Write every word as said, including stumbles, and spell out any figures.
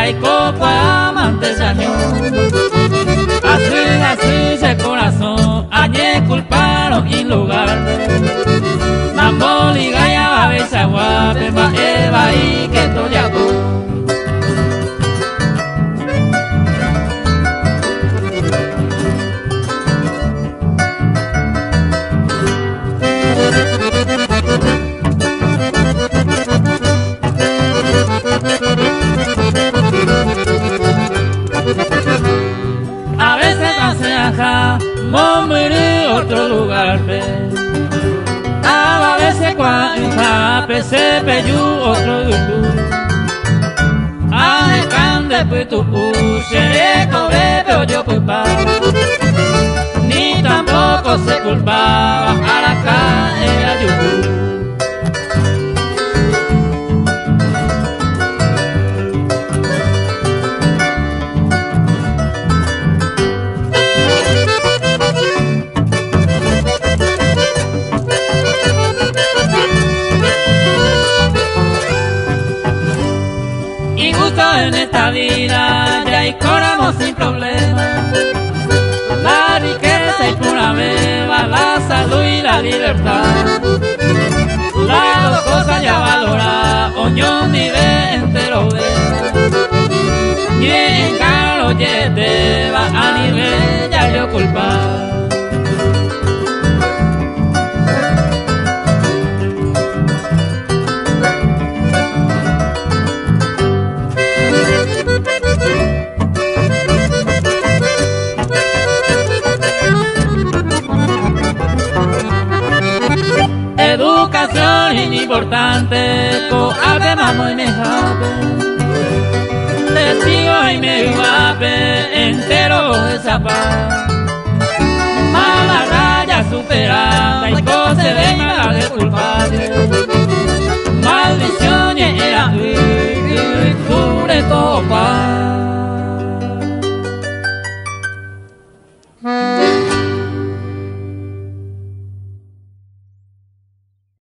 hay copa amante sañó. Así, así se corazón, añe culparon en lugar de Namboli, Gaya, Babesa, Guape, va Eva y que toyago. A veces hace ajá, momiri otro lugar pe. A veces cuando se peyu otro dulú. A cande putu ushe cobe pero yo culpa. Ni tampoco se culpaba a la calle yubu. En esta vida ya hay coramos sin problema. La riqueza y pura beba, la salud y la libertad. Las dos cosas ya valora, oñón ni ve entero ve. Ni en caro yete va a nivel ya yo culpar. Educación importante, co ave mamo y me jape. Testigo y me guape, entero de zapa. Mala raya superada, y co se venga de culpable.